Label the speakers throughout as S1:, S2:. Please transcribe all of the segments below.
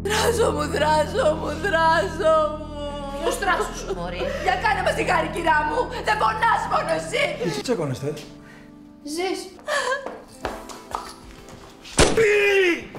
S1: Δράσο μου, δράσο μου, δράσο μου.
S2: Ποιος δράσο σου, μωρή?
S1: Για κάνε μας τη χάρη, κυρά μου. Δεν πονάς μόνο εσύ.
S3: Τι τσακώνεστε?
S1: Ζεις.
S3: Πύρη!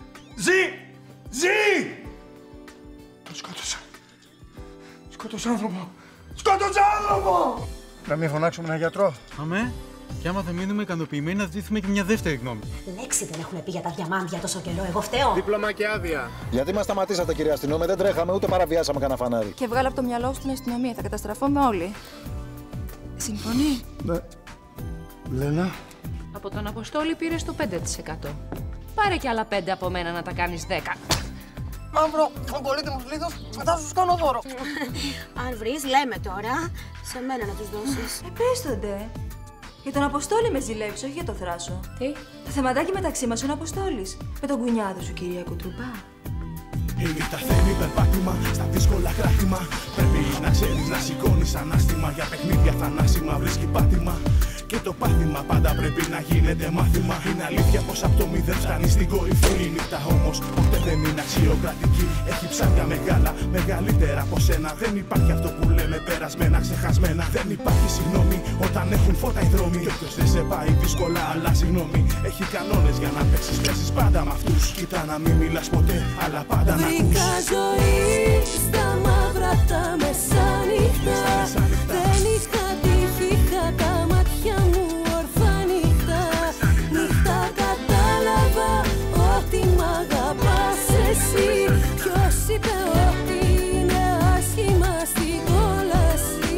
S3: Ζει! Το σκότωσα. Σκότωσα άνθρωπο. Σκότωσα άνθρωπο! Να μην φωνάξουμε έναν γιατρό.
S4: Αμέ. Και άμα δεν μείνουμε ικανοποιημένοι, να ζητήσουμε και μια δεύτερη γνώμη.
S2: Λέξη δεν έχουν πει για τα διαμάντια τόσο καιρό. Εγώ φταίω.
S5: Δίπλωμα και άδεια.
S6: Γιατί μας σταματήσατε, κυρία αστυνόμη, δεν τρέχαμε ούτε παραβιάσαμε κανένα φανάρι.
S1: Και βγάλω από το μυαλό σου την αστυνομία. Θα καταστραφούμε όλοι. Συμφωνεί.
S3: Ναι. Λένα.
S2: Από τον Αποστόλη πήρες το 5%. Πάρε κι άλλα 5 από μένα να τα κάνεις 10.
S7: Μαύρο, ο πολύτιμος λίθος, μετά σου κάνω δώρο.
S8: Αν βρεις, λέμε τώρα, σε μένα να τους δώσεις.
S1: Πες το ντε. Για τον Αποστόλη με ζηλεύεις, όχι για το Θράσο.
S2: Τι?
S1: Το θεματάκι μεταξύ μας είναι ο Αποστόλης. Με τον κουνιάδο σου, κυρία Κουτρουπά.
S9: Η νύχτα θέλει περπάτημα, στα δύσκολα κράτημα. Πρέπει να ξέρεις να σηκώνεις ανάστημα. Για παιχνίδια θανάσιμα βρίσκει πάτημα. Και το πάθημα πάντα πρέπει να γίνεται μάθημα. Είναι αλήθεια πως από το μηδέν φτάνει στην κορυφή. Η νύχτα όμως ποτέ δεν είναι αξιοκρατική. Έχει ψάρια μεγάλα, μεγαλύτερα από σένα. Δεν υπάρχει αυτό που λέμε περασμένα, ξεχασμένα. Δεν υπάρχει συγγνώμη όταν έχουν φώτα οι δρόμοι. Κι όποιος δεν σε πάει δύσκολα, αλλά συγγνώμη. Έχει κανόνες για να παίξεις, παίζεις πάντα με αυτούς. Κοίτα να μην μιλάς ποτέ, αλλά πάντα να ακούς.
S10: Βρήκα ζωή στα μαύρα τα μεσάνυχτα. Δεν είχα τύχει, είχα τα μάτια μου ορθά νύχτα. Νύχτα κατάλαβα ότι μ' αγαπάς εσύ. Ποιος είπε ότι είναι άσχημα στην κόλαση?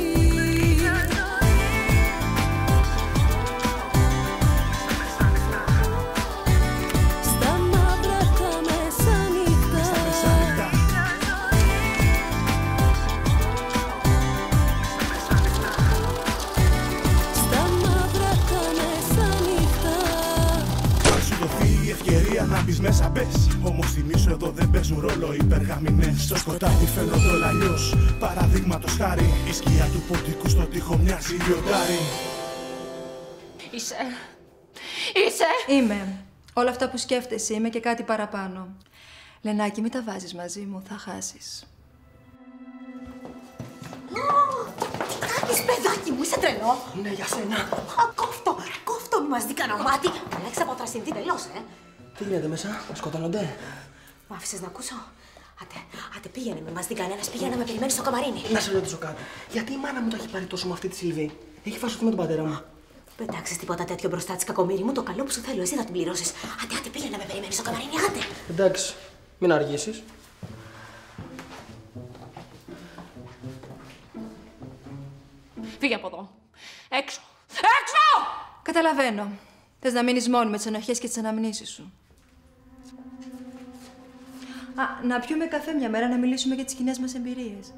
S10: Στα μαύρα τα μεσάνυχτα. Στα μαύρα τα μεσάνυχτα.
S9: Αν σου δοθεί η ευκαιρία να μπεις μέσα, μπες. Όμως θυμίσου εδώ δεν παίζουν ρόλο οι περγαμηνές. Στο σκοτάδι φαίνονται όλα αλλιώς. Παραδείγματος χάρη, η σκιά του ποντικού στο τοίχο μοιάζει λιοντάρι.
S2: Είσαι.
S1: Είμαι. Όλα αυτά που σκέφτεσαι είμαι και κάτι παραπάνω. Λενάκη, μην τα βάζεις μαζί μου, θα χάσεις.
S8: Κάνεις, παιδάκι μου, είσαι τρελό.
S7: Ναι, για σένα.
S8: Κόφτο, μη μας δει κανένα μάτι. Αλέξα από τρασινθή τελώς,
S7: Τι γίνεται μέσα, σκοτώνονται?
S8: Μ' άφησες να ακούσω? Άντε, πήγαινε, μη μας δει κανένας, πήγαινε να με περιμένεις στο καμαρίνι.
S7: Να σε ρωτήσω κάτι. Γιατί η μάνα μου το έχει πάρει τόσο με αυτή τη Σιλβή? Έχει φασωθεί με τον πατέρα μου.
S8: Πετάξεις τίποτα τέτοιο μπροστά της, κακομοίρη μου, το καλό που σου θέλω, εσύ θα την πληρώσεις. Άντε, πήγαινε να με περιμένεις στο καμαρίνι, άντε.
S7: Εντάξει, μην αργήσεις.
S2: Φύγε από εδώ. Έξω. Έξω!
S1: Καταλαβαίνω. Θες να μείνεις μόνη με τις ενοχές και τις αναμνήσεις σου. Να πιούμε καφέ μια μέρα να μιλήσουμε για τις κοινές μας εμπειρίες.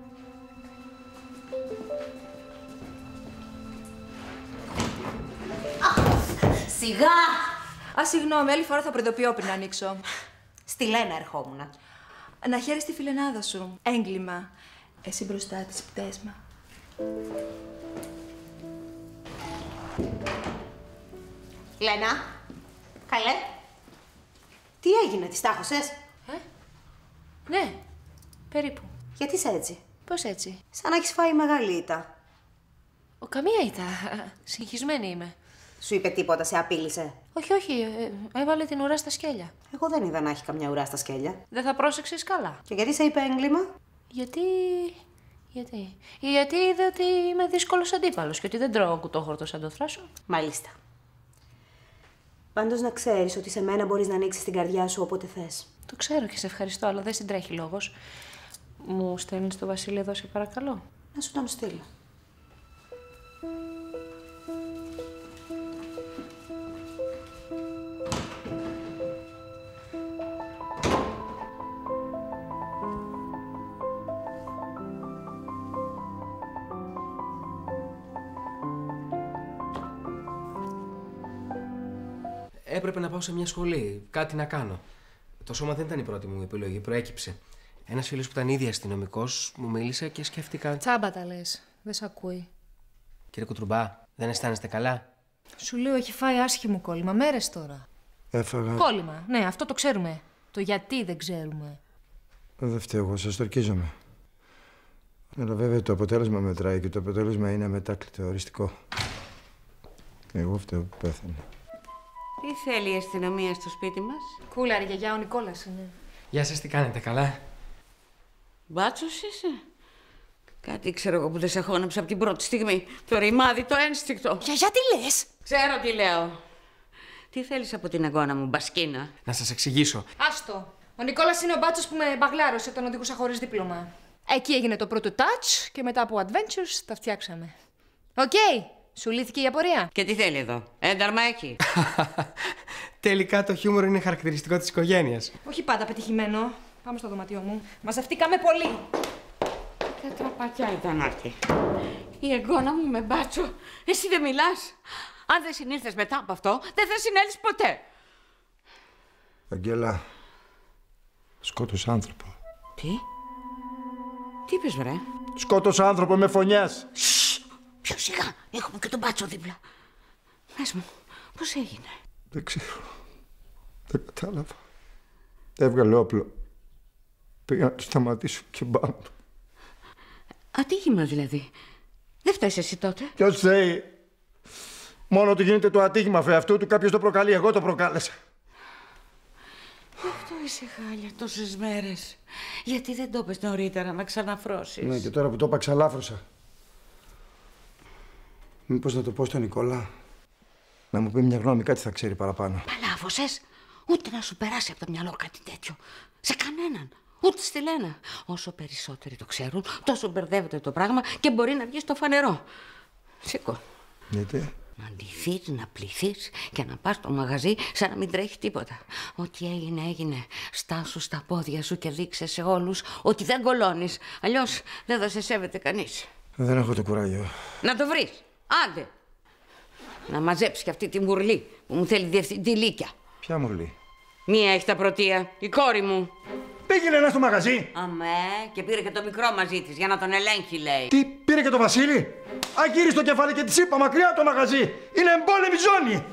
S8: Σιγά!
S1: Συγγνώμη, άλλη φορά θα προειδοποιώ πριν να ανοίξω.
S8: Στη Λένα ερχόμουνα.
S1: Να χαίρεις τη φιλενάδα σου. Έγκλημα. Εσύ μπροστά της, πτέσμα.
S8: Λένα, καλέ. Τι έγινε, τη τάχωσες?
S2: Ναι, περίπου.
S8: Γιατί είσαι έτσι?
S2: Πώς έτσι?
S8: Σαν να έχεις φάει μεγάλη ήττα.
S2: Καμία ήταν. Συγχυσμένη είμαι.
S8: Σου είπε τίποτα, σε απείλησε?
S2: Όχι, έβαλε την ουρά στα σκέλια.
S8: Εγώ δεν είδα να έχει καμιά ουρά στα σκέλια.
S2: Δεν θα πρόσεξες καλά.
S8: Και γιατί σε είπε έγκλημα?
S2: Γιατί είδε ότι είμαι δύσκολος αντίπαλος και ότι δεν τρώω κουτόχορτο σαν το Θράσο.
S8: Μάλιστα. Πάντως να ξέρεις ότι σε μένα μπορείς να ανοίξεις την καρδιά σου όποτε θες.
S2: Το ξέρω και σε ευχαριστώ, αλλά δεν συντρέχει λόγος. Μου στέλνεις το Βασίλη εδώ, σε παρακαλώ?
S8: Να σου τον στείλω.
S5: Έπρεπε να πάω σε μια σχολή, κάτι να κάνω. Το σώμα δεν ήταν η πρώτη μου επιλογή, προέκυψε. Ένας φίλος που ήταν ήδη αστυνομικός μου μίλησε και σκέφτηκα.
S2: Τσάμπα τα λες. Δεν σ' ακούει.
S5: Κύριε Κουτρουμπά, δεν αισθάνεστε καλά?
S2: Σου λέω, έχει φάει άσχημο κόλλημα. Μέρες τώρα.
S3: Έφαγα.
S2: Κόλλημα. Ναι, αυτό το ξέρουμε. Το γιατί δεν ξέρουμε.
S3: Δεν φταίω εγώ, σας το ορκίζομαι. Αλλά βέβαια το αποτέλεσμα μετράει και το αποτέλεσμα είναι αμετάκλητο, οριστικό. Εγώ φταίω που πέθανε.
S11: Τι θέλει η αστυνομία στο σπίτι μας?
S2: Κούλα, ρε γιαγιά, ο Νικόλας είναι.
S5: Γεια σας, τι κάνετε, καλά?
S11: Μπάτσος είσαι? Κάτι ξέρω εγώ που δεν σε χώνεψα από την πρώτη στιγμή. Το ρημάδι, το ένστικτο.
S2: Γιαγιά, τι λες?
S11: Ξέρω τι λέω. Τι θέλεις από την εγγόνα μου, μπασκίνα?
S5: Να σας εξηγήσω.
S2: Άστο. Ο Νικόλας είναι ο μπάτσος που με μπαγλάρωσε όταν οδηγούσα χωρίς δίπλωμα. Εκεί έγινε το πρώτο touch και μετά από adventures τα φτιάξαμε. Οκ. Σου λύθηκε η απορία?
S11: Και τι θέλει εδώ, ένταρμα έχει?
S5: Τελικά το χιούμορ είναι χαρακτηριστικό της οικογένειας.
S2: Όχι πάντα πετυχημένο. Πάμε στο δωμάτιό μου. Μαζευτήκαμε πολύ.
S11: Τα τραπακιά ήταν αυτή. Η εγγόνα μου με μπάτσο. Εσύ δεν μιλάς? Αν δεν συνήλθες μετά από αυτό, δεν θα συνέλθεις ποτέ.
S3: Αγγέλα, σκότωσε άνθρωπο.
S11: Τι? Τι είπες, βρε?
S3: Σκότωσε άνθρωπο με φωνιάς.
S11: Πιο σιγά, έχουμε και τον μπάτσο δίπλα. Πες μου, πώς έγινε?
S3: Δεν ξέρω. Δεν κατάλαβα. Έβγαλε όπλο. Πήγα να του σταματήσω και μπαμ.
S11: Ατύχημα δηλαδή. Δεν φταίς εσύ τότε?
S3: Ποιος θέλει? Μόνο του γίνεται το ατύχημα αυτού του κάποιος το προκαλεί. Εγώ το προκάλεσα.
S11: Γι' αυτό είσαι χάλια τόσες μέρες. Γιατί δεν το είπες νωρίτερα να ξαναφρώσεις?
S3: Ναι, και τώρα που το είπα ξαλάφρωσα. Μήπως να το πω στον Νικόλα? Να μου πει μια γνώμη, κάτι θα ξέρει παραπάνω.
S11: Παλάβωσες? Ούτε να σου περάσει από το μυαλό κάτι τέτοιο. Σε κανέναν. Ούτε στη Λένα. Όσο περισσότεροι το ξέρουν, τόσο μπερδεύεται το πράγμα και μπορεί να βγει στο φανερό. Σήκω.
S3: Γιατί?
S11: Να ντυθείς, να πληθείς και να πας στο μαγαζί σαν να μην τρέχει τίποτα. Ό,τι έγινε, έγινε. Στάσου στα πόδια σου και δείξε σε όλους ότι δεν κολώνεις. Αλλιώς δεν θα σε σέβεται κανείς.
S3: Δεν έχω το κουράγιο.
S11: Να το βρεις. Άντε. Να μαζέψει και αυτή τη μουρλή που μου θέλει διευθυντή Λύκια.
S3: Ποια μουρλή?
S11: Μία έχει τα πρωτεία, η κόρη μου.
S3: Πήγαινε ένα στο μαγαζί.
S11: Αμέ, και πήρε και το μικρό μαζί της για να τον ελέγχει, λέει.
S3: Τι, πήρε και το Βασίλη? Αγύρισε το κεφάλι και της είπα μακριά το μαγαζί. Είναι εμπόλεμη ζώνη.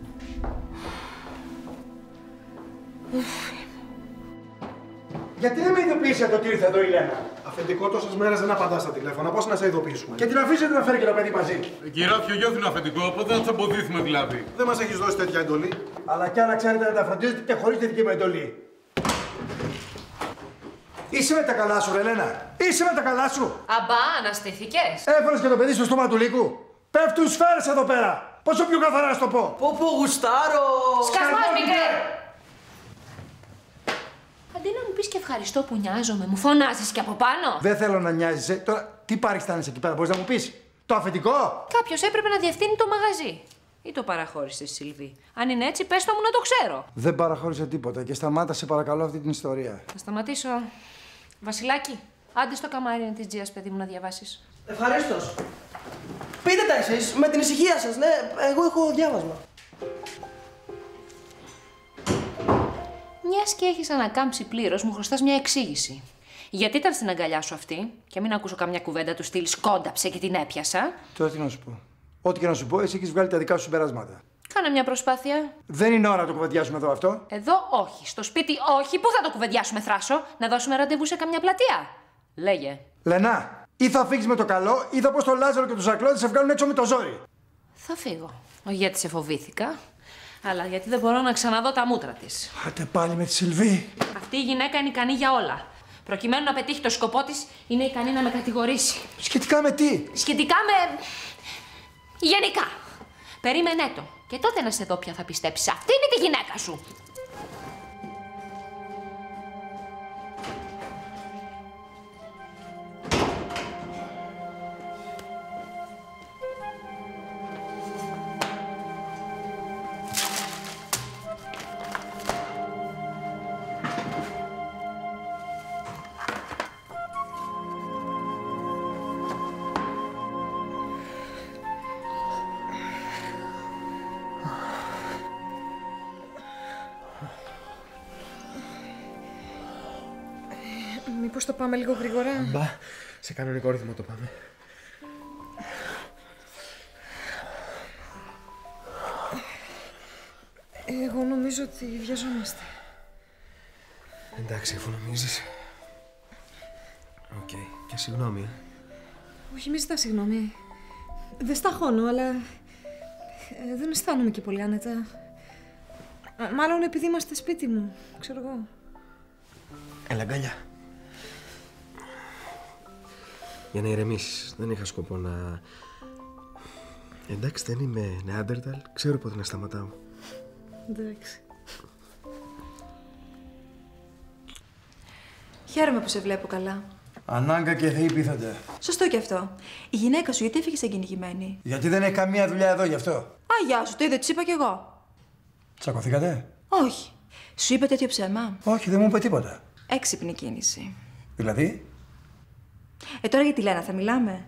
S3: Γιατί δεν με ειδοποιήσατε ότι ήρθε εδώ η Λένα?
S12: Αφεντικό, τόσες μέρες δεν απαντά στα τηλέφωνα. Πώς να σε ειδοποιήσουμε?
S3: Και την αφήσετε να φέρει και το παιδί μαζί.
S13: Κυριάρχιο, γιο είναι αφεντικό, πότε θα του εμποδίσουμε δηλαδή?
S12: Δεν μας έχεις δώσει τέτοια εντολή.
S3: Αλλά κι άλλα ξέρετε να τα φροντίζετε και χωρίς τη δική μου εντολή. Είσαι με τα καλά σου, ρε Λένα. Είσαι με τα καλά σου.
S2: Αμπά, αναστηθήκες?
S3: Έφερες και το παιδί στο στόμα του λύκου. Πέφτουν σφαίρες εδώ πέρα. Πόσο πιο καθαρά να σου το πω?
S7: Πω γουστάρω.
S2: Σκασμός, μικρέ! Αντί να μου πεις και ευχαριστώ που νοιάζομαι, μου φωνάζεις και από πάνω.
S3: Δεν θέλω να νοιάζεσαι. Τώρα τι παριστάνεσαι εκεί πέρα, μπορείς να μου πεις? Το αφεντικό?
S2: Κάποιος έπρεπε να διευθύνει το μαγαζί. Ή το παραχώρησε, Σιλβί? Αν είναι έτσι, πες το μου να το ξέρω.
S3: Δεν παραχώρησε τίποτα και σταμάτα σε παρακαλώ αυτή την ιστορία.
S2: Θα σταματήσω. Βασιλάκη, άντε στο καμάρι της Τζίας, παιδί μου, να διαβάσεις.
S7: Ευχαρίστως. Πείτε τα εσείς, με την ησυχία σας, ναι. Εγώ έχω διάβασμα.
S2: Μιας και έχεις ανακάμψει πλήρως, μου χρωστάς μια εξήγηση. Γιατί ήταν στην αγκαλιά σου αυτή, και μην ακούσω καμιά κουβέντα του στυλ σκόνταψε και την έπιασα.
S3: Τώρα τι να σου πω? Ό,τι και να σου πω, εσύ έχεις βγάλει τα δικά σου συμπεράσματα.
S2: Κάνε μια προσπάθεια.
S3: Δεν είναι ώρα να το κουβεντιάσουμε εδώ αυτό.
S2: Εδώ όχι. Στο σπίτι όχι. Πού θα το κουβεντιάσουμε, Θράσο? Να δώσουμε ραντεβού σε καμιά πλατεία? Λέγε.
S3: Λενά, ή θα φύγεις με το καλό, ή θα πω στο Λάζαρο και του Ζακλώδη σε βγάλουν έξω με το ζόρι.
S2: Θα φύγω. Όχι γιατί σε φοβήθηκα, αλλά γιατί δεν μπορώ να ξαναδώ τα μούτρα της.
S3: Άτε πάλι με τη Σιλβί.
S2: Αυτή η γυναίκα είναι ικανή για όλα. Προκειμένου να πετύχει το σκοπό της, είναι ικανή να με κατηγορήσει.
S3: Σχετικά με τι?
S2: Σχετικά με. Γενικά. Περίμενέ το. Και τότε να σε δω ποια θα πιστέψεις. Αυτή είναι τη γυναίκα σου.
S1: Μήπως το πάμε λίγο γρήγορα?
S5: Μπα, σε κανονικό ρυθμό το πάμε.
S1: Εγώ νομίζω ότι βιαζόμαστε.
S5: Εντάξει, αφού νομίζεις. Οκ. Και συγγνώμη.
S2: Όχι, μη ζητάς συγγνώμη. Δεν σταχώνω, αλλά δεν αισθάνομαι και πολύ άνετα. Μάλλον επειδή είμαστε σπίτι μου, ξέρω εγώ.
S5: Έλα, αγκαλιά. Για να ηρεμήσεις. Δεν είχα σκοπό να... Εντάξει, δεν είμαι Νεάντερταλ. Ξέρω πότε να σταματάω.
S2: Εντάξει.
S1: Χαίρομαι που σε βλέπω καλά.
S3: Ανάγκα και θεοί πείθονται.
S1: Σωστό κι αυτό. Η γυναίκα σου γιατί έφυγε εγκυνηγημένη?
S3: Γιατί δεν έχει καμία δουλειά εδώ γι' αυτό.
S1: Α, γεια σου, το είδε, της είπα κι εγώ.
S3: Τσακωθήκατε?
S1: Όχι. Σου είπε τέτοιο ψέμα?
S3: Όχι, δεν μου είπε τίποτα.
S1: Έξυπνη κίνηση.
S3: Δηλαδή?
S1: Τώρα για τη Λένα θα μιλάμε?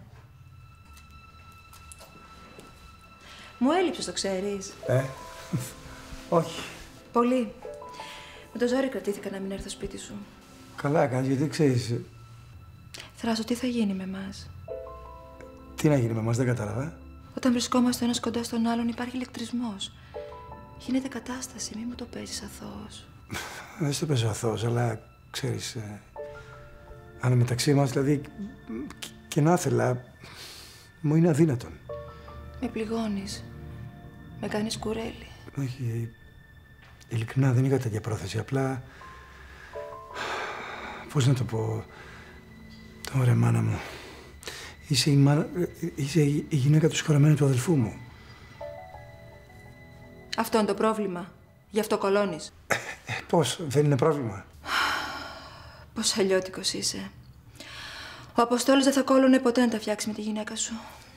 S1: Μου έλειψες, το ξέρεις.
S3: Όχι.
S1: Πολύ. Με το ζόρι κρατήθηκα να μην έρθω σπίτι σου.
S3: Καλά κάνεις, γιατί ξέρεις...
S1: Θράσο, τι θα γίνει με εμάς?
S3: Τι να γίνει με εμάς, δεν κατάλαβα.
S1: Όταν βρισκόμαστε ένας κοντά στον άλλον υπάρχει ηλεκτρισμός. Γίνεται κατάσταση, μη μου το παίζεις αθώος.
S3: Δεν στο παίζω αθώος, αλλά ξέρεις... αν μεταξύ μας, δηλαδή, και να ήθελα, μου είναι αδύνατον.
S1: Με πληγώνεις. Με κάνεις κουρέλι.
S3: Όχι, ειλικρινά δεν είχα τέτοια πρόθεση, απλά... Πώς να το πω... Ωραία, μάνα μου. Είσαι η γυναίκα του συγχωρεμένου του αδελφού μου.
S1: Αυτό είναι το πρόβλημα. Γι' αυτό κολώνεις.
S3: Πώς, δεν είναι πρόβλημα.
S1: Πώς αλλιώτικος είσαι. Ο Αποστόλης δεν θα κόλλωνε ποτέ να τα φτιάξει με τη γυναίκα σου.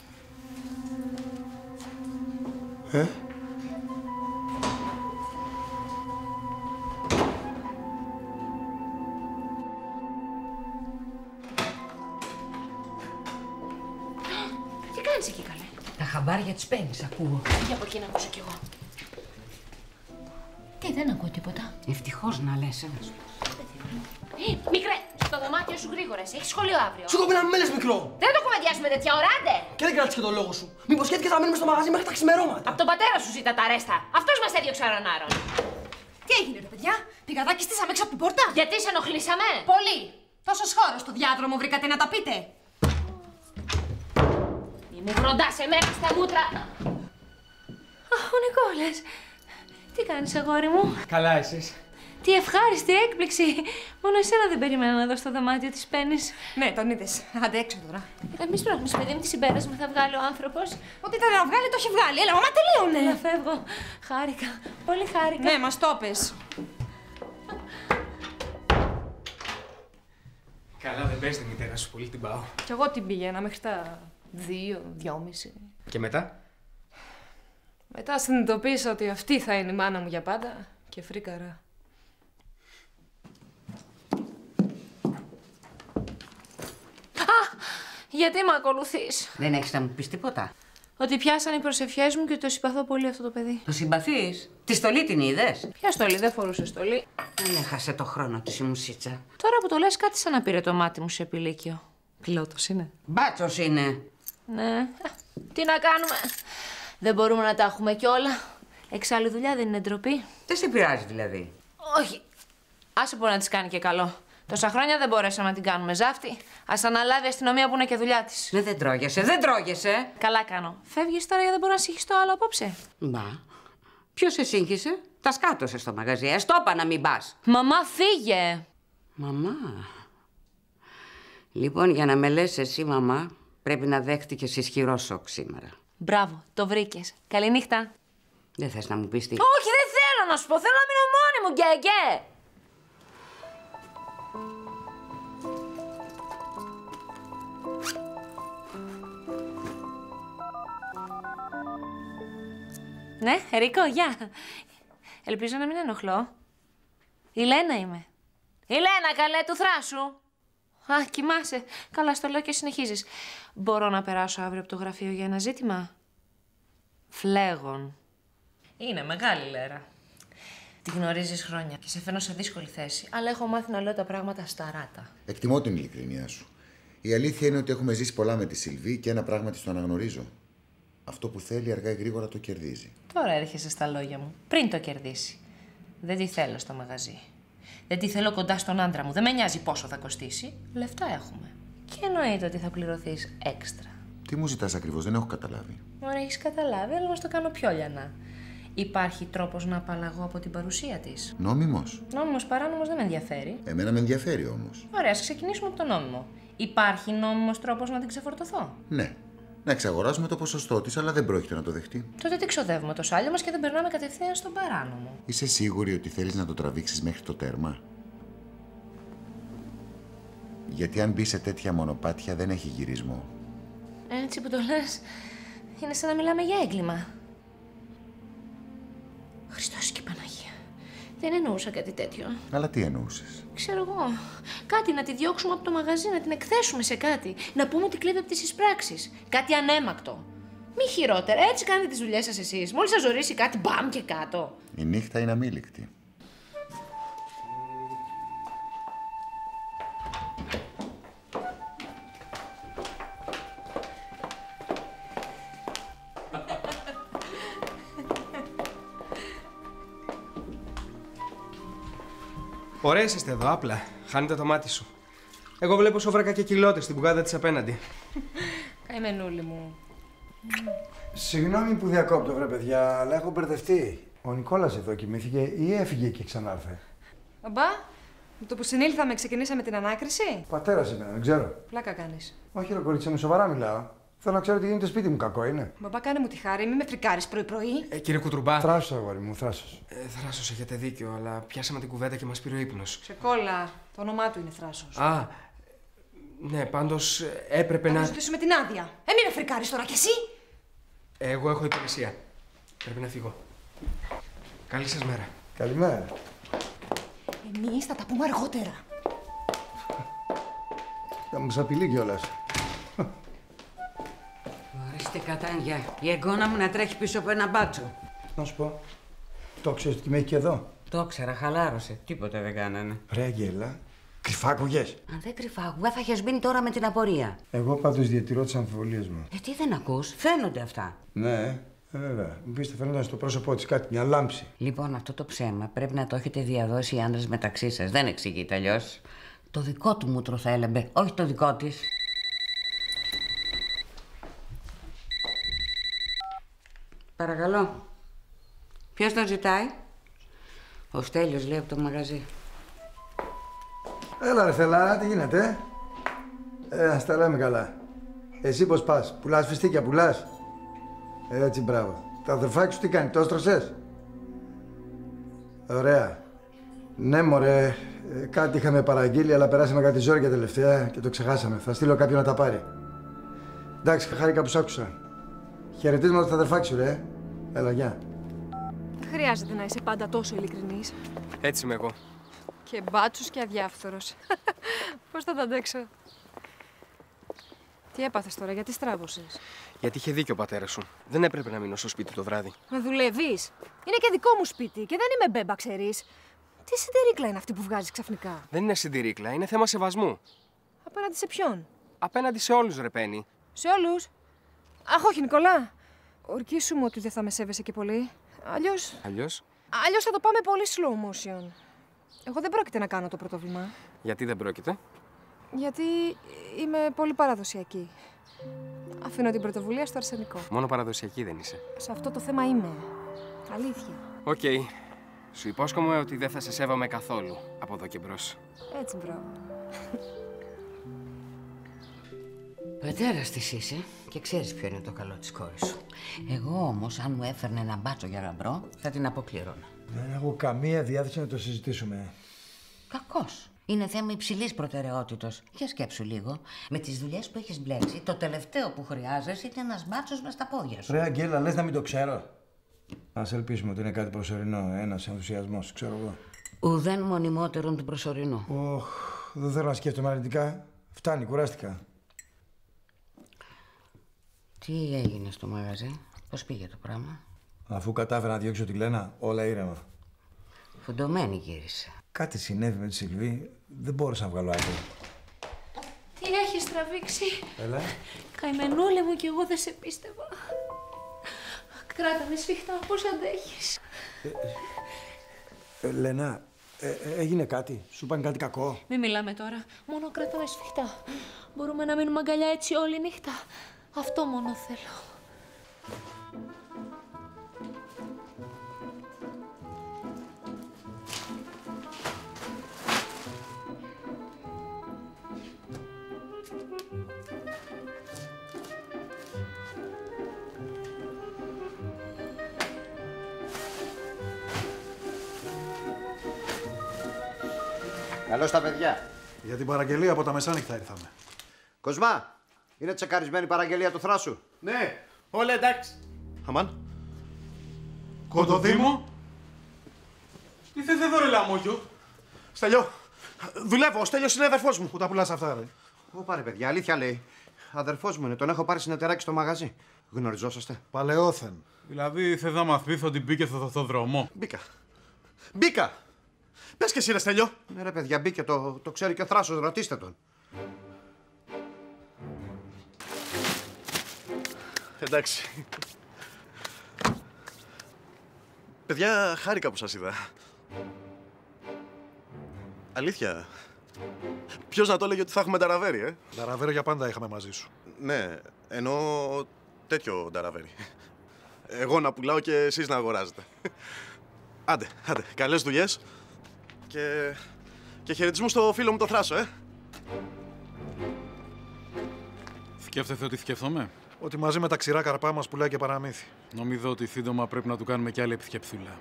S11: Τι κάνεις εκεί, καλέ? Τα χαμπάρια της παίρνεις, ακούω.
S8: Για από εκεί να ακούσω κι εγώ. Τι, δεν ακούω τίποτα.
S11: Ευτυχώς να λες, ένας.
S8: Μικρέ, στο δωμάτιο σου γρήγορα, εσύ έχεις σχολείο αύριο.
S7: Σου το πει να μην με λες μικρό.
S8: Δεν το κουβεντιάσουμε τέτοια ώρα, άντε!
S7: Και δεν κράτησε και τον λόγο σου. Μήπως σχέτηκες να μείνουμε στο μαγαζί μέχρι τα ξημερώματα.
S8: Από τον πατέρα σου ζήτα τα ρέστα. Αυτός μας έδιωξε αρανάρων.
S2: Τι έγινε, ρε παιδιά? Πηγαδάκι στήσαμε έξω από την πόρτα.
S8: Γιατί σε ενοχλήσαμε?
S2: Πολύ. Τόσος χώρος στο διάδρομο βρήκατε να τα πείτε.
S8: Μη μου βροντάς εμένα στα μούτρα.
S2: Αχ, ο Νικόλας. Τι κάνεις, αγόρι μου?
S5: Καλά, εσείς?
S2: Τι ευχάριστη έκπληξη. Μόνο εσένα δεν περίμενα να δω στο δωμάτιο της Πέννης. Ναι, τον είδες. Άντε έξω τώρα.
S8: Μη σπρώχνεις, παιδί μου, τι συμπέρασμα θα βγάλει ο άνθρωπος.
S2: Ό,τι ήταν να βγάλει, το έχει βγάλει. Έλα, μαμά, τελείωνε.
S8: Να φεύγω. Χάρηκα. Πολύ χάρηκα.
S2: Ναι, μας το πες.
S5: Καλά, δεν παίζει τη μητέρα σου, πολύ την πάω.
S2: Κι εγώ την πήγαινα μέχρι τα 2-2,5.
S5: Και μετά?
S2: Μετά συνειδητοποίησα ότι αυτή θα είναι η μάνα μου για πάντα και φρίκαρα. Γιατί με ακολουθείς?
S11: Δεν έχεις να μου πεις τίποτα?
S2: Ότι πιάσαν οι προσευχές μου και το συμπαθώ πολύ αυτό το παιδί.
S11: Το συμπαθείς? Τη στολή την είδες?
S2: Ποια στολή, δεν φορούσε στολή.
S11: Δεν έχασε το χρόνο της η μουσίτσα.
S2: Τώρα που το λες, κάτι σαν να πήρε το μάτι μου σε επιλίκιο. Πιλότος είναι.
S11: Μπάτσος είναι.
S2: Ναι. Τι να κάνουμε. Δεν μπορούμε να τα έχουμε κιόλα. Εξάλλου δουλειά δεν είναι ντροπή.
S11: Δεν σε πειράζει δηλαδή?
S2: Όχι. Άσε μπορεί να της κάνει και καλό. Τόσα χρόνια δεν μπορέσαμε να την κάνουμε ζάφτη. Ας αναλάβει η αστυνομία που είναι και δουλειά της.
S11: Ναι, δεν τρώγεσαι, δεν τρώγεσαι.
S2: Καλά κάνω. Φεύγεις τώρα γιατί δεν μπορώ να συγχυστώ άλλο απόψε.
S11: Μπα. Ποιος σε σύγχυσε? Τα σκάτωσε στο μαγαζί. Εστόπα να μην πας.
S2: Μαμά, φύγε.
S11: Μαμά. Λοιπόν, για να με λες εσύ μαμά, πρέπει να δέχτηκες ισχυρό σοκ σήμερα.
S2: Μπράβο, το βρήκες. Καληνύχτα.
S11: Δεν θες να μου πεις τι?
S2: Όχι, δεν θέλω να σου πω. Θέλω να μείνω μόνη μου, γκέγκε. Ναι, Ερίκο, γεια. Ελπίζω να μην ενοχλώ. Η Λένα είμαι. Η Λένα, καλέ, του Θράσου. Α, κοιμάσαι. Καλά, στο λέω και συνεχίζεις. Μπορώ να περάσω αύριο από το γραφείο για ένα ζήτημα? Φλέγον. Είναι μεγάλη Λέρα. Τη γνωρίζεις χρόνια και σε φαίνω σε δύσκολη θέση. Αλλά έχω μάθει να λέω τα πράγματα σταράτα.
S14: Εκτιμώ την ειλικρινία σου. Η αλήθεια είναι ότι έχουμε ζήσει πολλά με τη Σιλβή και ένα πράγμα της το αναγνωρίζω. Αυτό που θέλει αργά ή γρήγορα το κερδίζει.
S2: Τώρα έρχεσαι στα λόγια μου. Πριν το κερδίσει. Δεν τη θέλω στο μαγαζί. Δεν τη θέλω κοντά στον άντρα μου. Δεν με νοιάζει πόσο θα κοστίσει. Λεφτά έχουμε. Και εννοείται ότι θα πληρωθείς έξτρα.
S14: Τι μου ζητάς ακριβώς, δεν έχω καταλάβει.
S2: Ωραία, έχεις καταλάβει, αλλά να το κάνω πιο λιανά. Υπάρχει τρόπος να απαλλαγώ από την παρουσία της?
S14: Νόμιμος.
S2: Νόμιμος, παράνομος δεν με ενδιαφέρει.
S14: Εμένα με ενδιαφέρει όμως.
S2: Ωραία, ας ξεκινήσουμε από το νόμιμο. Υπάρχει νόμιμος τρόπος να την ξεφορτωθώ?
S14: Ναι. Να εξαγοράσουμε το ποσοστό της, αλλά δεν πρόκειται να το δεχτεί.
S2: Τότε τι ξοδεύουμε το σάλιο μας και δεν περνάμε κατευθείαν στον παράνομο?
S14: Είσαι σίγουρη ότι θέλεις να το τραβήξεις μέχρι το τέρμα? Γιατί αν μπει σε τέτοια μονοπάτια δεν έχει γυρισμό.
S2: Έτσι που το λες, είναι σαν να μιλάμε για έγκλημα. Χριστός και Παναγία. Δεν εννοούσα κάτι τέτοιο.
S14: Αλλά τι εννοούσες?
S2: Ξέρω εγώ. Κάτι να τη διώξουμε από το μαγαζί, να την εκθέσουμε σε κάτι. Να πούμε ότι κλέβει από τις εισπράξεις. Κάτι ανέμακτο. Μη χειρότερα, έτσι κάνετε τις δουλειές σας εσείς. Μόλις σας ζωρίσει κάτι, μπαμ και κάτω.
S14: Η νύχτα είναι αμήλικτη.
S5: Ωραίες είστε εδώ, απλά. Χάνετε το μάτι σου. Εγώ βλέπω σόβρακα και κοιλώτες στην πουγάδα της απέναντι.
S2: Καημενούλη μου.
S3: Συγγνώμη που διακόπτω, βρε παιδιά, αλλά έχω μπερδευτεί. Ο Νικόλας εδώ κοιμήθηκε ή έφυγε και ξανάρθε?
S1: Μπαμπά, με το που συνήλθαμε ξεκινήσαμε την ανάκριση.
S3: Πατέρας εμένα, δεν ξέρω.
S1: Πλάκα κάνεις.
S3: Όχι, ρε κορίτσια μου, σοβαρά μιλάω. Θέλω να ξέρω τι γίνεται σπίτι μου, κακό είναι.
S1: Μπαμπά, κάνε μου τη χάρη, μη με φρικάρεις πρωί-πρωί.
S5: Κύριε Κουτρουμπά.
S3: Θράσος, αγόρι μου, θράσος.
S5: Θράσος, έχετε δίκιο, αλλά πιάσαμε την κουβέντα και μας πήρε ο ύπνος.
S1: Ξεκόλα. Το όνομά του είναι Θράσος.
S5: Α, ναι, πάντως έπρεπε να.
S1: Θα ζητήσουμε την άδεια. Μην με φρικάρεις τώρα κι εσύ.
S5: Εγώ έχω υπηρεσία. Πρέπει να φύγω. Καλή σας μέρα.
S3: Καλημέρα.
S1: Εμείς θα τα πούμε αργότερα.
S3: Θα μου απειλεί κιόλας.
S11: Ορίστε κατάντια. Η εγγόνα μου να τρέχει πίσω από ένα μπάτσο.
S3: Να σου πω. Το ξέρεις ότι με έχει και εδώ?
S11: Το ξέρα, χαλάρωσε. Τίποτα δεν κάνανε.
S3: Ρε Αγγέλα, κρυφά ακούγες?
S11: Αν δεν κρυφάγουγα θα είχες μπει τώρα με την απορία.
S3: Εγώ πάντως διατηρώ τις αμφιβολίες μου.
S11: Τι δεν ακούς, φαίνονται αυτά.
S3: Ναι, βέβαια. Μου πείστε φαίνονταν στο πρόσωπό της κάτι, μια λάμψη.
S11: Λοιπόν, αυτό το ψέμα πρέπει να το έχετε διαδώσει οι άντρες μεταξύ σας. Δεν εξηγείται αλλιώς. Το δικό του μούτρο θα έλεμπε, όχι το δικό της. Παρακαλώ. Ποιος τον ζητάει? Ο Στέλιος λέει από το μαγαζί.
S3: Έλα ρε Θελάρα, τι γίνεται? Ας τα λέμε καλά. Εσύ πώς πας, πουλάς φιστίκια, πουλάς? Έτσι, μπράβο. Το αδερφάκι σου τι κάνει, το έστρωσες? Ωραία. Ναι μωρέ, κάτι είχαμε παραγγείλει, αλλά περάσαμε κάτι ζόρια τελευταία και το ξεχάσαμε. Θα στείλω κάποιον να τα πάρει. Εντάξει, χάρηκα που σ' άκουσα. Χαιρετίσματα στο αδερφάκι σου, ρε. Έλα, γεια.
S1: Δεν χρειάζεται να είσαι πάντα τόσο ειλικρινής.
S5: Έτσι είμαι εγώ.
S1: Και μπάτσος και αδιάφθορος. Πώς θα τα αντέξω? Τι έπαθες τώρα, γιατί στράβωσες?
S5: Γιατί είχε δίκιο ο πατέρας σου. Δεν έπρεπε να μείνω στο σπίτι το βράδυ.
S1: Με δουλεύεις? Είναι και δικό μου σπίτι και δεν είμαι μπέμπα, ξέρεις. Τι συντερίκλα είναι αυτή που βγάζεις ξαφνικά?
S5: Δεν είναι συντηρήκλα, είναι θέμα σεβασμού.
S1: Απέναντι σε ποιον?
S5: Απέναντι σε όλους, ρε Πέννη.
S1: Σε όλους? Αχ, όχι, Νικολά. Ορκίσου μου ότι δεν θα με σέβεσαι και πολύ. Αλλιώς θα το πάμε πολύ slow motion. Εγώ δεν πρόκειται να κάνω το πρωτόβλημα.
S5: Γιατί δεν πρόκειται?
S1: Γιατί είμαι πολύ παραδοσιακή. Αφήνω την πρωτοβουλία στο αρσενικό.
S5: Μόνο παραδοσιακή δεν είσαι.
S1: Σε αυτό το θέμα είμαι. Αλήθεια.
S5: Οκ. Σου υπόσχομαι ότι δεν θα σε σέβομαι καθόλου από εδώ και μπρος.
S1: Έτσι, μπρο.
S11: Πατέρας της είσαι και ξέρεις ποιο είναι το καλό της κόρης σου. Εγώ όμως, αν μου έφερνε ένα μπάτσο για γαμπρό, θα την αποκλήρωνα.
S3: Δεν έχω καμία διάθεση να το συζητήσουμε.
S11: Κακός. Είναι θέμα υψηλής προτεραιότητος. Για σκέψου λίγο. Με τις δουλειές που έχεις μπλέξει, το τελευταίο που χρειάζεσαι είναι ένας μπάτσος μες στα πόδια σου.
S3: Ρε Αγγέλα, λες να μην το ξέρω? Ας ελπίσουμε ότι είναι κάτι προσωρινό, ένας ενθουσιασμός, ξέρω εγώ.
S11: Ουδέν μονιμότερον του προσωρινού.
S3: Δεν θέλω να σκέφτομαι αρνητικά. Φτάνει, κουράστηκα.
S11: Τι έγινε στο μαγαζί, πώς πήγε το πράγμα?
S3: Αφού κατάφερα να διώξω τη Λένα, όλα ήρεμα.
S11: Φουντωμένη γύρισε.
S3: Κάτι συνέβη με τη Σιλβή, δεν μπόρεσα να βγάλω άκρη.
S2: Τι έχεις τραβήξει?
S3: Έλα.
S2: Καημενούλη μου κι εγώ δεν σε πίστευα. Κράτα με σφιχτά, πώς αντέχεις?
S3: Λένα, Έγινε κάτι, σου είπαν κάτι κακό?
S2: Μην μιλάμε τώρα. Μόνο κρατάμε σφιχτά. Μπορούμε να μείνουμε αγκαλιά έτσι όλη νύχτα. Αυτό μόνο θέλω.
S15: Καλώς τα παιδιά.
S12: Για την παραγγελία από τα μεσάνυχτα ήρθαμε.
S15: Κοσμά, είναι τσεκαρισμένη η παραγγελία του Θράσου?
S7: Ναι, όλα εντάξει.
S12: Αμάν. Κοντοδήμο.
S13: Τι θες εδώ ρε λαμόγιο?
S12: Στέλιο, δουλεύω. Ο Στέλιος είναι αδερφός μου. Πού τα πουλάς αυτά, ρε?
S15: Πάρε παιδιά, αλήθεια λέει. Αδερφός μου είναι, τον έχω πάρει συνεταιράκι στο μαγαζί. Γνωριζόσαστε?
S12: Παλαιόθεν.
S13: Δηλαδή θες να μας πεις ότι μπήκε στο δρόμο?
S12: Μπήκα. Πες και εσύ ρε Στέλιο.
S15: Ναι ρε παιδιά, μπήκε, το ξέρει και ο Θράσος, ρωτήστε τον.
S12: Εντάξει. Παιδιά, χάρηκα που σας είδα. Αλήθεια. Ποιος να το έλεγε ότι θα έχουμε νταραβέρι, Νταραβέρο για πάντα είχαμε μαζί σου. Ναι, ενώ τέτοιο νταραβέρι. Εγώ να πουλάω και εσείς να αγοράζετε. Άντε, καλές δουλειές. Και χαιρετισμού στο φίλο μου το Θράσο,
S13: Σκέφτεσαι ότι σκέφτομαι?
S12: Ότι μαζί με τα ξηρά καρπά μας πουλάει και παραμύθι.
S13: Νομίζω ότι σύντομα πρέπει να του κάνουμε κι άλλη επισκεψούλα.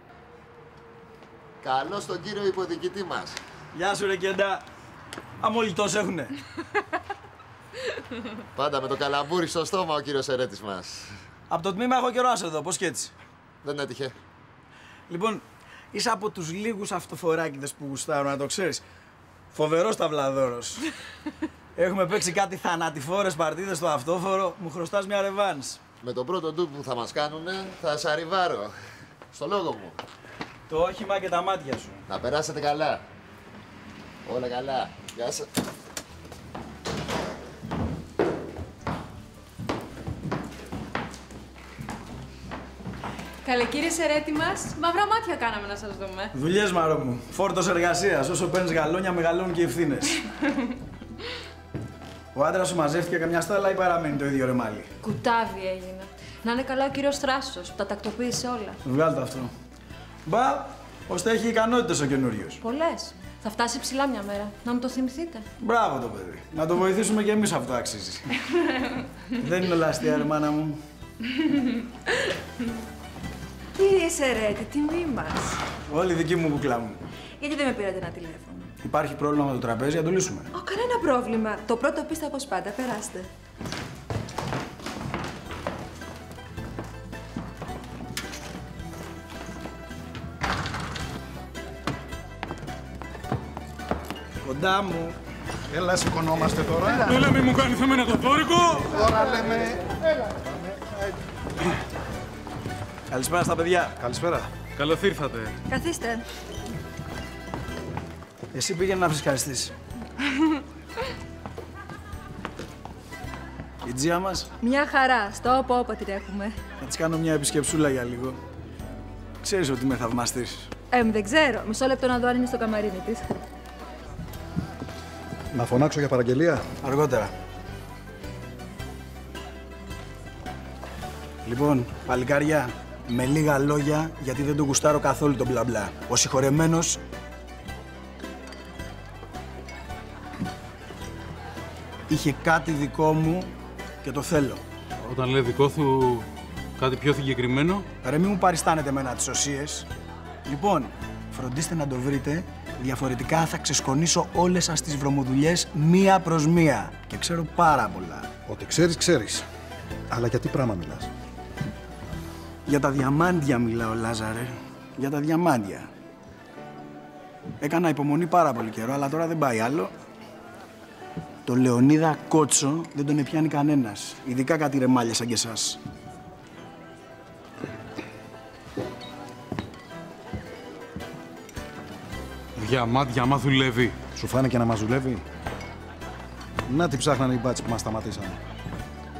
S6: Καλώς τον κύριο υποδιοικητή μας.
S16: Γεια σου ρε Κεντά. Άμα όλοι τόσο έχουνε.
S6: Πάντα με το καλαμπούρι στο στόμα ο κύριος ερέτης μας.
S16: Από το τμήμα έχω καιρό να σε δω, πώς και έτσι?
S6: Δεν έτυχε.
S16: Λοιπόν, είσαι από τους λίγους αυτοφοράκηδες που γουστάρουν, να το ξέρεις. Φοβερός ταυλαδόρος. Έχουμε παίξει κάτι θανατηφόρες παρτίδες στο αυτόφορο, μου χρωστάς μια ρεβάνς.
S6: Με τον πρώτο ντου που θα μας κάνουνε, θα σαριβάρω. Στο λόγο μου.
S16: Το όχημα και τα μάτια σου.
S6: Να περάσετε καλά. Όλα καλά. Γεια σας.
S17: Καλέ κύριε Σερέτη μας, μαύρα μάτια κάναμε να σας δούμε.
S16: Δουλειές μαρό μου. Φόρτος εργασίας. Όσο παίρνεις γαλόνια, μεγαλώνουν και ευθύνες. Ο άντρας σου μαζεύτηκε καμιά στάλα ή παραμένει το ίδιο ρεμάλι?
S17: Κουτάβι έγινε. Να είναι καλά ο κύριος Θράσος που τα τακτοποίησε όλα.
S16: Βγάλ' το αυτό. Μπα, ώστε έχει ικανότητες ο καινούριος.
S17: Πολλές. Θα φτάσει ψηλά μια μέρα. Να μου το θυμηθείτε.
S16: Μπράβο το παιδί. Να το βοηθήσουμε κι εμείς, αυτό αξίζει. Δεν είναι όλα αστεία, ρε μάνα μου.
S17: Κύριε Σερέτη, τιμή μας.
S16: Όλη δική μου κουκλά μου.
S17: Γιατί δεν με πήρατε ένα τηλέφωνο?
S16: Υπάρχει πρόβλημα με το τραπέζι, να το λύσουμε.
S17: Κανένα πρόβλημα. Το πρώτο πίστα όπως πάντα. Περάστε.
S16: Κοντά μου.
S12: Έλα, σηκωνόμαστε τώρα.
S13: Έλα, μη μου κάνεις εμένα το δόρικο.
S12: Τώρα λέμε. Έλα.
S16: Καλησπέρα στα παιδιά.
S12: Καλησπέρα.
S13: Καλώς ήρθατε.
S17: Καθίστε.
S16: Εσύ πήγαινε να φρεσκαριστείς. Η τζία μας.
S17: Μια χαρά. Στοόπο την έχουμε.
S16: Να της κάνω μια επισκεψούλα για λίγο. Ξέρεις ότι είμαι θαυμαστής.
S17: Δεν ξέρω. Μισό λεπτό να δω αν είναι στο καμαρίνι της.
S12: Να φωνάξω για παραγγελία.
S16: Αργότερα. Λοιπόν, παλικάρια, με λίγα λόγια, γιατί δεν τον γουστάρω καθόλου τον μπλα μπλα. Ο συγχωρεμένος είχε κάτι δικό μου και το θέλω.
S13: Όταν λέει δικό σου, κάτι πιο συγκεκριμένο.
S16: Ρε, μη μου παριστάνετε εμένα τις οσίες. Λοιπόν, φροντίστε να το βρείτε, διαφορετικά θα ξεσκονίσω όλες σας τις βρωμοδουλειές μία προς μία. Και ξέρω πάρα πολλά.
S12: Ό,τι ξέρεις, ξέρεις. Αλλά για τι πράγμα μιλάς?
S16: Για τα διαμάντια μιλάω, Λάζαρε. Για τα διαμάντια. Έκανα υπομονή πάρα πολύ καιρό, αλλά τώρα δεν πάει άλλο. Το Λεωνίδα Κότσο δεν τον επιάνει κανένας. Ειδικά κάτι ρεμάλια σαν και εσάς.
S13: Διαμάντια, άμα δουλεύει.
S12: Σου φάνηκε να μας δουλεύει? Να τι ψάχνανε οι μπάτσοι που μας σταματήσανε.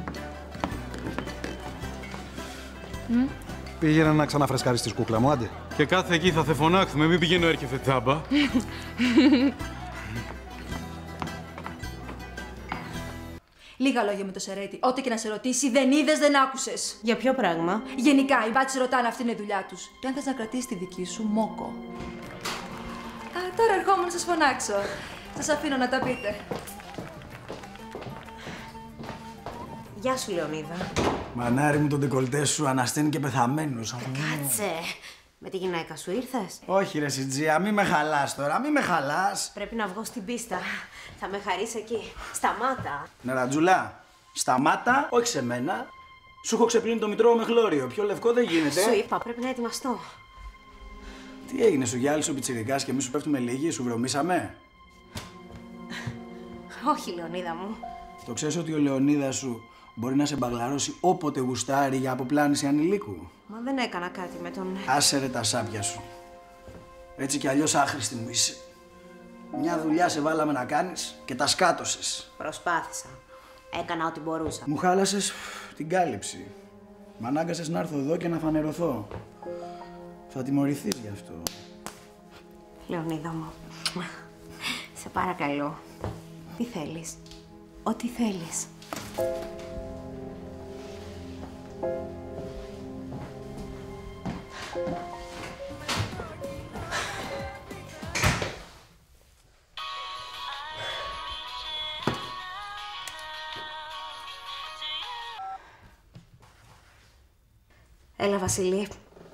S12: Πήγαινε να ξαναφρεσκάρεις τη κούκλα μου, άντε.
S13: Και κάθε εκεί θα θε φωνάξουμε, μην πηγαίνω έρχεσαι τσάμπα.
S17: Λίγα λόγια με το Σερέτη. Ό,τι και να σε ρωτήσει, δεν είδες, δεν άκουσες.
S8: Για ποιο πράγμα?
S17: Γενικά, οι μπάτσες ρωτάνε, αυτή είναι η δουλειά τους. Και αν θες να κρατήσεις τη δική σου, μόκο. Τώρα ερχόμουν να σας φωνάξω. Σας αφήνω να τα πείτε.
S8: Γεια σου, Λεωνίδα.
S16: Μανάρι μου, τον ντεκολτέ σου ανασταίνει και πεθαμένος.
S8: Κάτσε. Με τη γυναίκα σου ήρθες?
S16: Όχι ρε Σιτζία, μη με χαλάς τώρα, μη με χαλάς.
S8: Πρέπει να βγω στην πίστα. Θα με χαρείς εκεί. Σταμάτα.
S16: Νερατζουλά, σταμάτα, όχι σε μένα. Σου έχω ξεπλύνει το μητρό με χλώριο. Πιο λευκό δεν γίνεται.
S8: Σου είπα, πρέπει να ετοιμαστώ.
S16: Τι έγινε, σου γυάλισε ο πιτσιρικάς και μη σου πέφτουμε λίγοι, σου βρωμήσαμε?
S8: Όχι, Λεωνίδα μου.
S16: Το ξέρεις ότι ο Λεωνίδας σου μπορεί να σε μπαγλαρώσει όποτε γουστάρει για αποπλάνηση ανηλίκου?
S8: Μα δεν έκανα κάτι με τον...
S16: Άσε ρε τα σάπια σου. Έτσι κι αλλιώς άχρηστη μου είσαι. Μια δουλειά σε βάλαμε να κάνεις και τα σκάτωσες.
S8: Προσπάθησα. Έκανα ό,τι μπορούσα.
S16: Μου χάλασες την κάλυψη. Μ' ανάγκασες να έρθω εδώ και να φανερωθώ. Θα τιμωρηθείς γι' αυτό.
S8: Λεωνίδα μου, σε παρακαλώ. Τι θέλεις? Ό,τι θέλεις. Έλα, Βασίλη.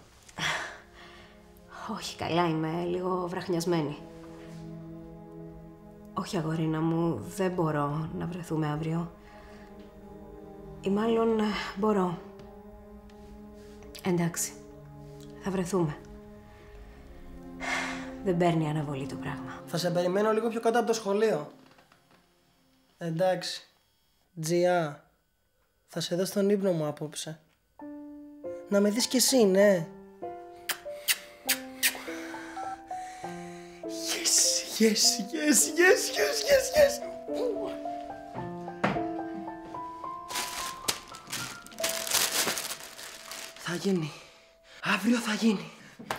S8: Όχι, καλά είμαι. Λίγο βραχνιασμένη. Όχι, αγορίνα μου. Δεν μπορώ να βρεθούμε αύριο. Ή μάλλον μπορώ. Εντάξει. Θα βρεθούμε. Δεν παίρνει αναβολή το πράγμα.
S7: Θα σε περιμένω λίγο πιο κάτω από το σχολείο. Εντάξει. Τζιά. Θα σε δω στον ύπνο μου απόψε. Να με δεις κι εσύ, ναι. Yes, yes, yes, yes, yes, yes, yes. Θα γίνει. Αύριο θα γίνει.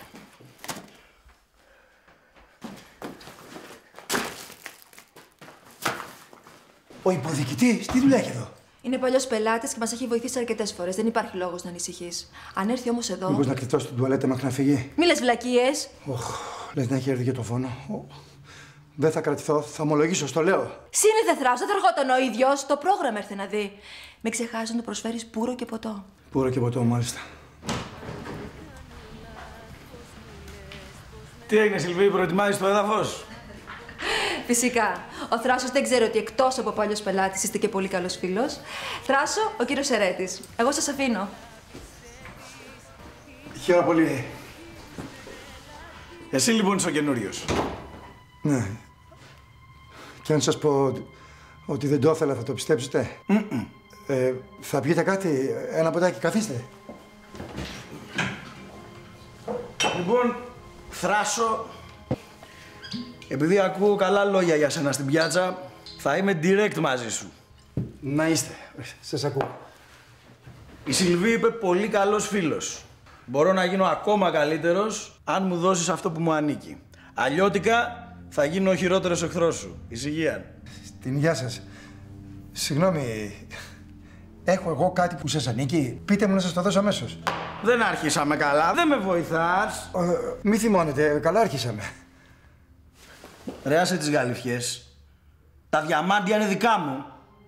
S3: Ο υποδιοικητής, τι δουλειά έχει εδώ?
S17: Είναι παλιός πελάτης και μας έχει βοηθήσει αρκετές φορές. Δεν υπάρχει λόγος να ανησυχείς. Αν έρθει όμως εδώ.
S3: Μήπως να κλειτώσει την τουαλέτα μέχρι να φύγει?
S17: Μη λες βλακίες.
S3: Λες να έχει έρθει για το φόνο. Δεν θα κρατηθώ, θα ομολογήσω, στο λέω.
S17: Σύνε δεν θράσω, δεν θα ερχόταν ο ίδιος. Το πρόγραμμα έρθε να δει. Μην ξεχάσεις να του προσφέρεις πουρο και ποτό.
S3: Πουρο και ποτό, μάλιστα.
S16: Τι έγινε, Σιλβί, προετοιμάζεις το έδαφος?
S17: Φυσικά. Ο Θράσος δεν ξέρει ότι εκτός από παλιός πελάτης είστε και πολύ καλός φίλος. Θράσο, ο κύριος Σερέτης. Εγώ σας αφήνω.
S3: Χαίρομαι πολύ.
S16: Εσύ λοιπόν είσαι ο καινούριος.
S3: Ναι. Και αν σας πω ότι δεν το ήθελα, θα το πιστέψετε? Θα πιείτε κάτι, ένα ποτάκι, καθίστε.
S16: Λοιπόν, Θράσο, επειδή ακούω καλά λόγια για σένα στην πιάτσα, θα είμαι direct μαζί σου.
S3: Να είστε. Σας ακούω.
S16: Η Σιλβί είπε πολύ καλός φίλος. Μπορώ να γίνω ακόμα καλύτερος αν μου δώσεις αυτό που μου ανήκει. Αλλιώτικα θα γίνω ο χειρότερος εχθρός σου. Ησυχία.
S3: Την υγεία σας. Συγγνώμη, έχω εγώ κάτι που σας ανήκει? Πείτε μου να σας το δώσω αμέσως.
S16: Δεν άρχισαμε καλά, δεν με βοηθάς.
S3: Μη θυμώνετε, καλά άρχισαμε.
S16: Ρε άσε τις γαλιφιές. Τα διαμάντια είναι δικά μου.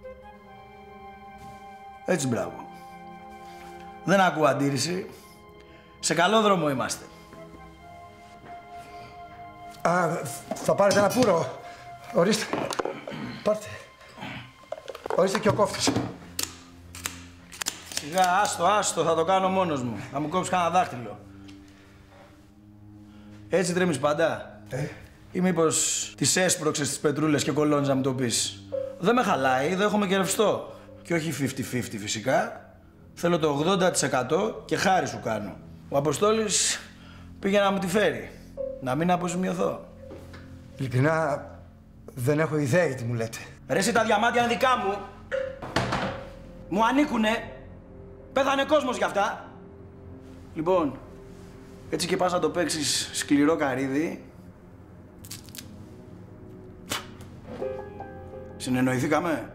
S16: Έτσι, μπράβο. Δεν ακούω αντίρρηση. Σε καλό δρόμο είμαστε.
S3: Θα πάρετε ένα πουρο. Ορίστε. Πάρτε. Ορίστε και ο κόφτης.
S16: Σιγά, άστο, θα το κάνω μόνος μου. Να μου κόψεις κανένα δάχτυλο. Έτσι τρέμεις πάντα? Ή μήπως τις έσπρωξες τις πετρούλες και κολώνεις να μου το πεις? Δεν με χαλάει, δέχομαι και ρευστό. Και όχι 50-50 φυσικά. Θέλω το 80% και χάρη σου κάνω. Ο Αποστόλης πήγε να μου τη φέρει. Να μην αποζημιωθώ.
S3: Ειλικρινά, δεν έχω ιδέα τι μου λέτε.
S16: Ρε εσύ, τα διαμάντια είναι δικά μου. Μου ανήκουνε. Πέθανε κόσμος γι' αυτά. Λοιπόν, Έτσι και πας να το παίξεις σκληρό καρύδι. Συνεννοηθήκαμε.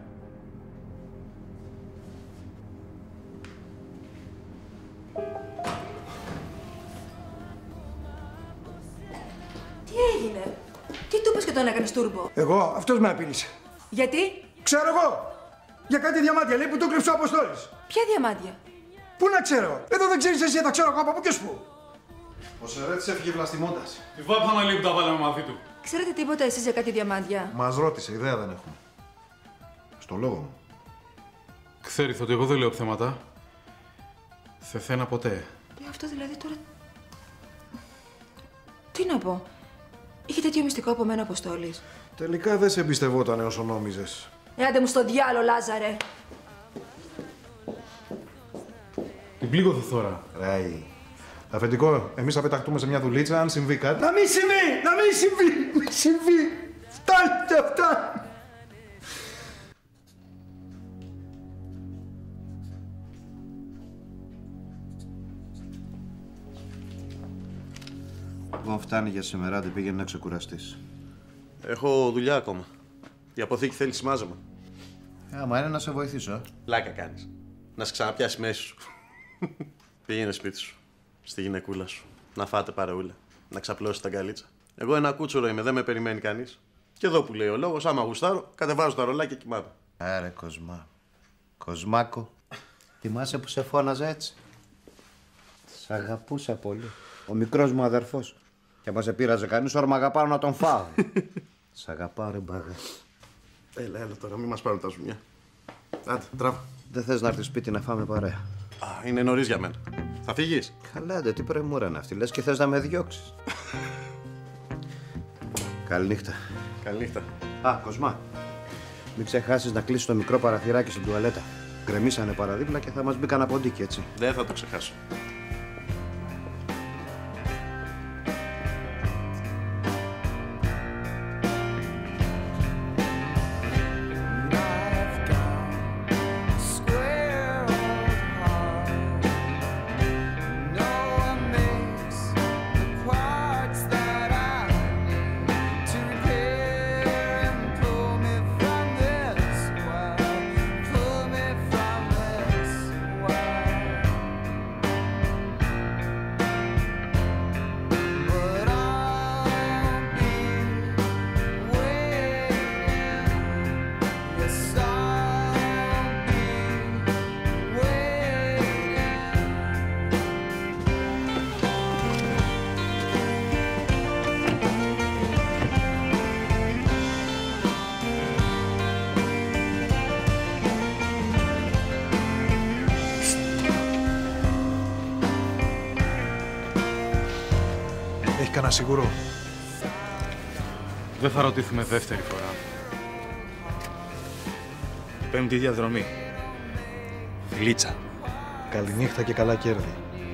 S17: Τι έγινε? Τι του είπες και τον έκανες τούρμπο?
S3: Εγώ, αυτός με απείλησε.
S17: Γιατί?
S3: Ξέρω εγώ! Για κάτι διαμάντια λέει που το κρύψε ο Αποστόλης.
S17: Ποια διαμάντια?
S3: Πού να ξέρω? Εδώ δεν ξέρεις εσύ, θα ξέρω εγώ από πού και σπου.
S12: Ο Σερέτης έφυγε βλαστημώντας.
S13: Τι βάφαμε λίγο που τα βάλαμε μαζί του.
S17: Ξέρετε τίποτα εσείς για κάτι διαμάντια?
S12: Μας ρώτησε, ιδέα δεν έχουμε. Στο λόγο μου.
S13: Ξέρεις ότι εγώ δεν λέω ψέματα. Σε σένα ποτέ.
S17: Αυτό δηλαδή τώρα... Τι να πω. Είχε τέτοιο μυστικό από μένα ο Αποστόλης.
S12: Τελικά δεν σε εμπιστευόταν όσο νόμιζες.
S17: Άντε μου στο διάλο, Λάζαρε.
S13: Την πλήγωθες τώρα.
S12: Ράι. Αφεντικό, εμείς θα πεταχτούμε σε μια δουλίτσα, αν συμβεί κάτι.
S3: Να μην συμβεί! Να μην συμβεί! Μην συμβεί! Φτάνει αυτά!
S15: Λοιπόν, φτάνει για σήμερα, δεν πήγαινε να ξεκουραστείς.
S12: Έχω δουλειά ακόμα. Η αποθήκη θέλει σημάζεμα.
S15: Άμα είναι να σε βοηθήσω.
S12: Πλάκα κάνεις. Να σε ξαναπιάσει μέση σου. Πήγαινε σπίτι σου. Στη γυναικούλα σου. Να φάτε παρεούλα. Να ξαπλώσει τα γκαλίτσα. Εγώ ένα κούτσουρο είμαι, δεν με περιμένει κανείς. Και εδώ που λέει ο λόγος, άμα γουστάρω, κατεβάζω τα ρολά και κοιμάμαι.
S15: Άρε, Κοσμά. Κοσμάκο. Θυμάσαι που σε φώναζα έτσι? Σ' αγαπούσα πολύ. Ο μικρός μου αδερφός. Και άμα σε πείραζε κανείς, όρμαγα πάνω να τον φάω. Σ' αγαπάω, ρε μπάγα.
S12: Έλα, τώρα, μην μας πάρουν τα ζουμιά. Άντε, τράβα.
S15: Δεν θες να έρθεις σπίτι να φάμε παρέα?
S12: Είναι νωρίς για μένα. Θα φύγεις?
S15: Καλά, τι πρεμούρα είναι αυτή. Λες και θες να με διώξεις. Καληνύχτα.
S12: Καληνύχτα.
S15: Α, Κοσμά. Μην ξεχάσεις να κλείσεις το μικρό παραθυράκι στην τουαλέτα. Γκρεμίσανε παραδίπλα και θα μας μπει κανένα ποντίκι, έτσι.
S12: Δεν θα το ξεχάσω.
S18: Κανένα σίγουρο?
S13: Δεν θα ρωτήσουμε δεύτερη φορά. Πέμπτη διαδρομή. Φιλίτσα.
S18: Καληνύχτα και καλά κέρδη.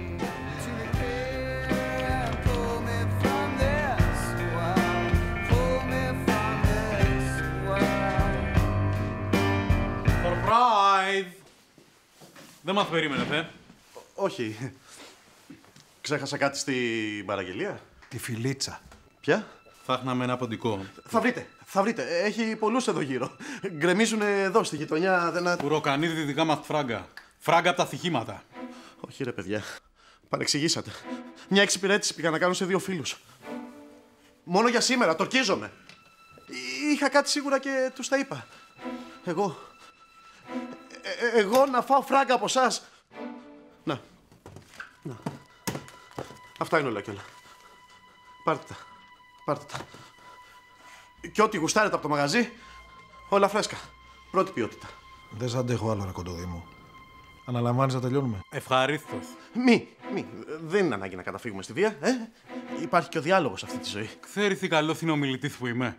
S13: Surprise! Δεν μας περίμενε,
S12: Όχι. Ξέχασα κάτι στην παραγγελία.
S18: Τη φιλίτσα.
S12: Ποια?
S13: Φάχναμε ένα ποντικό.
S12: Θα βρείτε. Έχει πολλούς εδώ γύρω. Γκρεμίζουν εδώ στη γειτονιά.
S13: Ουροκανίδη δικά μας φράγκα. Φράγκα από τα στοιχήματα.
S12: Όχι ρε παιδιά. Παρεξηγήσατε. Μια εξυπηρέτηση πήγα να κάνω σε 2 φίλους. Μόνο για σήμερα. Τορκίζομαι. Είχα κάτι σίγουρα και τους τα είπα. Εγώ να φάω φράγκα από εσάς. Να. Αυτά είναι όλα κι όλα. Πάρτε τα. Και ό,τι γουστάρετε από το μαγαζί, όλα φρέσκα. Πρώτη ποιότητα.
S18: Δεν σ' αντέχω άλλο, ρε κοντοδήμο. Αναλαμβάνεις να τελειώνουμε?
S13: Ευχαρίστως.
S12: Μη. Δεν είναι ανάγκη να καταφύγουμε στη βία, Υπάρχει και ο διάλογος σε αυτή τη ζωή.
S13: Ξέρεις τι καλός συνομιλητής που είμαι.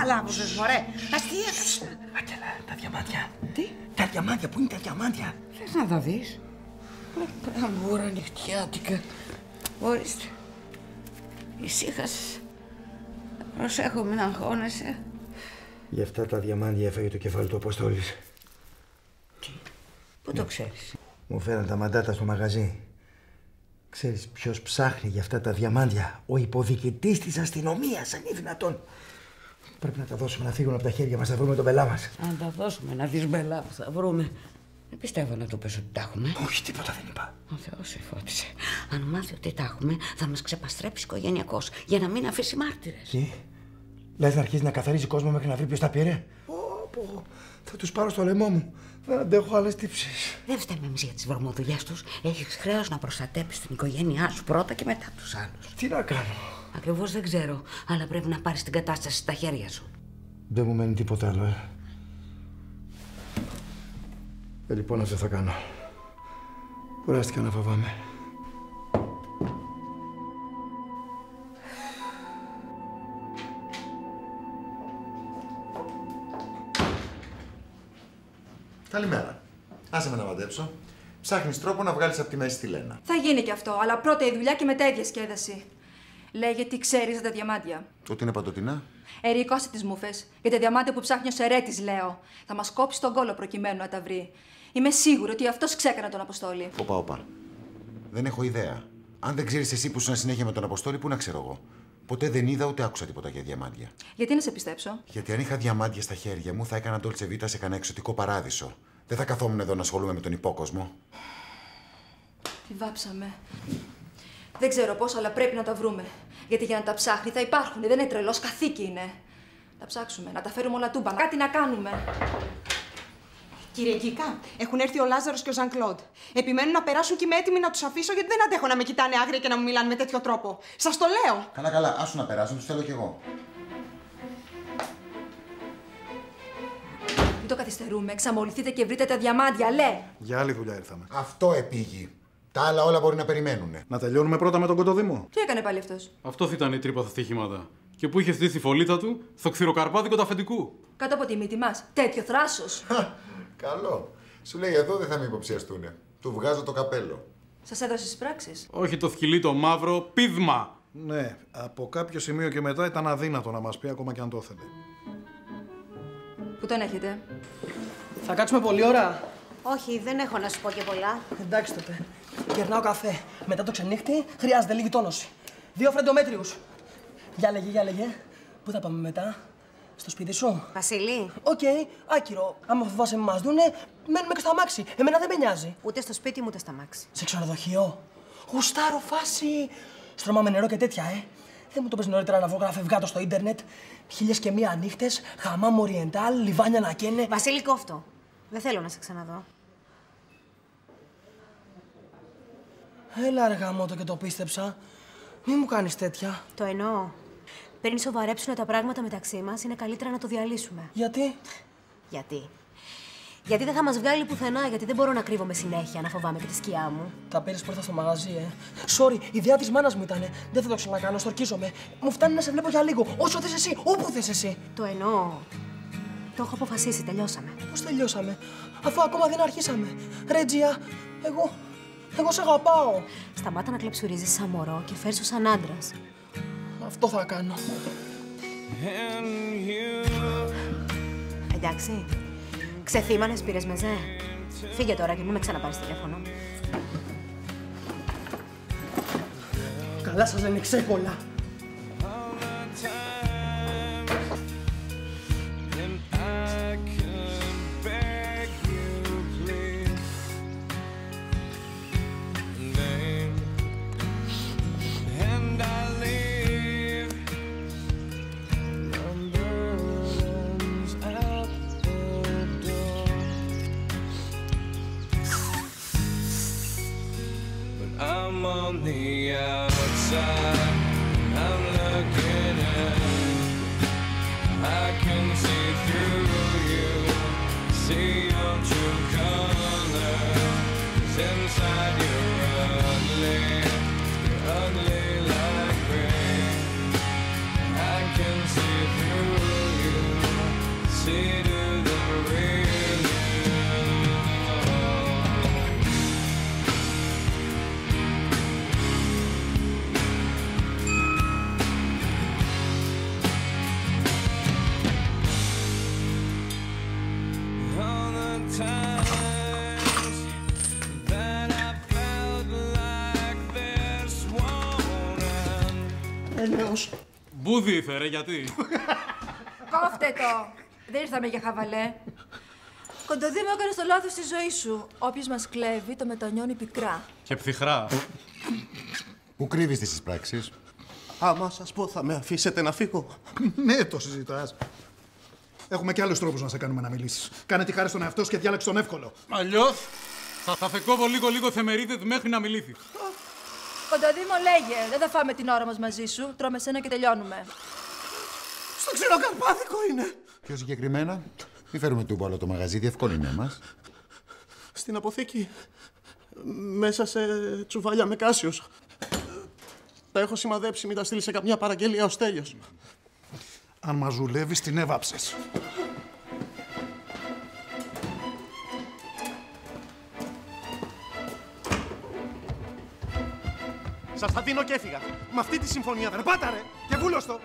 S11: χαλάβωσες, μωρέ. Αστεία.
S16: Άγγελα, τα διαμάντια. Τι? Τα διαμάντια, πού είναι τα διαμάντια?
S11: Θες να τα δεις? Αμούρα νυχτιάτικα. Ορίστε. Ησύχασες. Προσέχω, μην αγχώνεσαι.
S3: Γι' αυτά τα διαμάντια έφαγε το κεφάλι του Αποστόλης.
S11: Πού το ξέρεις?
S3: Μου φέραν τα μαντάτα στο μαγαζί. Ξέρεις ποιος ψάχνει για αυτά τα διαμάντια? Ο υποδιοικητής της αστυνομίας, αν είναι δυνατόν. Πρέπει να τα δώσουμε να φύγουν από τα χέρια μας, να βρούμε τον μπελά μας.
S11: Αν τα δώσουμε, να δεις μπελά που θα βρούμε. Δεν πιστεύω να του πες ότι τα έχουμε.
S3: Όχι, τίποτα δεν είπα.
S11: Ο Θεός σε φώτισε. Αν μάθει ότι τα έχουμε, θα μας ξεπαστρέψει οικογενειακώς, για να μην αφήσει μάρτυρες.
S3: Τι? Λες να αρχίσει να καθαρίζει κόσμο μέχρι να βρει ποιος τα πήρε? Πω, θα τους πάρω στο λαιμό μου. Δεν αντέχω άλλες τύψεις.
S11: Δεν φταίμε εμείς για τις βρωμοδουλειές τους. Έχεις χρέος να προστατέψεις την οικογένειά σου πρώτα και μετά τους άλλους.
S3: Τι να κάνω?
S11: Ακριβώς δεν ξέρω, αλλά πρέπει να πάρεις την κατάσταση στα χέρια σου.
S3: Δεν μου μένει τίποτα άλλο, Λοιπόν, αυτό θα κάνω. Κουράστηκα να φοβάμαι.
S14: Καλημέρα. Άσε με να μαντέψω. Ψάχνεις τρόπο να βγάλεις από τη μέση τη Λένα.
S17: Θα γίνει και αυτό, αλλά πρώτα η δουλειά και μετά η διασκέδαση. Λέγε τι ξέρεις για τα διαμάντια.
S14: Ότι είναι παντοτινά.
S17: Ερικό, άσε τις μούφες. Για τα διαμάντια που ψάχνει ο Σερέτης, λέω. Θα μας κόψει τον κόλο προκειμένου να τα βρει. Είμαι σίγουρη ότι αυτός ξέκανε τον Αποστόλη.
S14: Οπα. Δεν έχω ιδέα. Αν δεν ξέρεις εσύ που ήσουν συνέχεια με τον Αποστόλη, πού να ξέρω εγώ. Ποτέ δεν είδα ούτε άκουσα τίποτα για διαμάντια.
S17: Γιατί να σε πιστέψω?
S14: Γιατί αν είχα διαμάντια στα χέρια μου, θα έκανα Dolce Vita σε κανένα εξωτικό παράδεισο. Δεν θα καθόμουν εδώ να ασχολούμαι με τον υπόκοσμο.
S17: Τη βάψαμε. Δεν ξέρω πώς, αλλά πρέπει να τα βρούμε. Γιατί για να τα ψάχνει θα υπάρχουν. Δεν είναι τρελός, καθήκη είναι. Να ψάξουμε, να τα φέρουμε όλα τούμπα. Κάτι να κάνουμε.
S19: Κύριε Γκίκα, έχουν έρθει ο Λάζαρος και ο Ζαν Κλοντ. Επιμένουν να περάσουν και είμαι έτοιμη να τους αφήσω γιατί δεν αντέχω να με κοιτάνε άγρια και να μου μιλάνε με τέτοιο τρόπο. Σας το λέω.
S14: Καλά, άσου να περάσουν, τους θέλω κι εγώ.
S17: Μην το καθυστερούμε. Εξαμολυθείτε και βρείτε τα διαμάντια, λέ.
S18: Για άλλη δουλειά ήρθαμε.
S14: Αυτό επήγει. Τα άλλα όλα μπορεί να περιμένουν.
S18: Να τελειώνουμε πρώτα με τον Κοντοδήμο.
S17: Τι έκανε πάλι αυτός?
S13: Αυτό θα ήταν η τρύπα στα στοιχήματα. Και που είχε στήσει η φωλίτα του στο ξηροκαρπάδικο του αφεντικού.
S17: Κάτω από τη μύτη μας. Τέτοιο θράσος.
S14: Καλό. Σου λέει εδώ δεν θα με υποψιαστούνε. Του βγάζω το καπέλο.
S17: Σας έδωσε τις πράξεις?
S13: Όχι το σκυλί το μαύρο, πίδμα.
S18: Ναι, από κάποιο σημείο και μετά ήταν αδύνατο να μας πει ακόμα και αν το ήθελε.
S17: Πού τον έχετε?
S7: Θα κάτσουμε πολλή ώρα.
S8: Όχι, δεν έχω να σου πω και πολλά.
S7: Εντάξει τότε. Κερνάω καφέ. Μετά το ξενύχτη χρειάζεται λίγη τόνωση. 2 φρεντομέτριους. Για λέγε. Πού θα πάμε μετά? Στο σπίτι σου.
S8: Βασίλη.
S7: Οκ, άκυρο. Άμα φοβάσαι με μας δούνε, μένουμε και στο αμάξι. Εμένα δεν με νοιάζει.
S8: Ούτε στο σπίτι μου, ούτε στο αμάξι.
S7: Σε ξενοδοχείο. Γουστάρω φάση. Στρώμα με νερό και τέτοια, Δεν μου το πες νωρίτερα να βρω κανένα φευγάτο στο ίντερνετ. 1001 νύχτες, χαμάμ οριεντάλ, λιβάνια να καίνε.
S8: Βασίλη, κόφτω. Δεν θέλω να σε ξαναδώ.
S7: Έλα ρε γαμώτο και το πίστεψα. Μη μου κάνεις τέτοια.
S8: Το εννοώ. Πριν σοβαρέψουν τα πράγματα μεταξύ μας, είναι καλύτερα να το διαλύσουμε.
S7: Γιατί?
S8: Γιατί δεν θα μας βγάλει πουθενά, γιατί δεν μπορώ να κρύβομαι συνέχεια, να φοβάμαι και τη σκιά μου.
S7: Τα πήρες πρώτα στο μαγαζί, Sorry, η ιδέα της μάνας μου ήτανε. Δεν θα το ξανακάνω, στορκίζομαι. Μου φτάνει να σε βλέπω για λίγο. Όσο θες εσύ, όπου θες εσύ.
S8: Το εννοώ. Το έχω αποφασίσει, τελειώσαμε.
S7: Πώς τελειώσαμε, αφού ακόμα δεν αρχίσαμε. Ρέτζια, εγώ σε αγαπάω.
S8: Σταμάτα να κλαψουρίζεις σαν μωρό και φέρσου σαν άντρας.
S7: Αυτό θα κάνω.
S8: Εντάξει. Ξεθύμανες, πήρες μεζέ. Φύγε τώρα και μην με ξαναπάρεις τηλέφωνο.
S7: Καλά σας λένε ξέκολα.
S10: I'm on the outside, I'm looking in. I can see through you, see your true colors. Inside you're ugly like rain. I can see through you.
S18: νέος.
S13: Μπούδι ήρθε, γιατί.
S17: Κόφτε το! Δεν ήρθαμε για χαβαλέ. Κοντοδήμο, έκανες το λάθος στη ζωή σου. Όποιος μας κλέβει, το μετανιώνει πικρά.
S13: Και ψυχρά.
S14: Πού κρύβεις τις πράξεις?
S12: Άμα σας πω, θα με αφήσετε να φύγω.
S18: Ναι, το συζητάς. Έχουμε και άλλους τρόπους να σε κάνουμε να μιλήσεις. Κάνε τη χάρη στον εαυτό σου και διάλεξε τον εύκολο.
S13: Αλλιώς θα φεκόβω λίγο θεμερίδες μέχρι να μιλήσεις.
S17: Κοντοδήμο, λέγε. Δεν θα φάμε την ώρα μας μαζί σου. Τρώμε σένα και τελειώνουμε.
S12: Στο ξηροκαρπάθικο είναι.
S14: Πιο συγκεκριμένα, μη φέρουμε τούμπο άλλο το μαγαζί, διευκόλυνε μας.
S12: Στην αποθήκη, μέσα σε τσουβάλια με κάσιος. Τα έχω σημαδέψει, μην τα στείλει σε καμιά παραγγελία ως τέλειος.
S18: Αν μας δουλεύεις, την έβαψες.
S12: Σας τα δίνω και έφυγα. Με αυτή τη συμφωνία δεν πάτα, ρε! Και βούλωστο!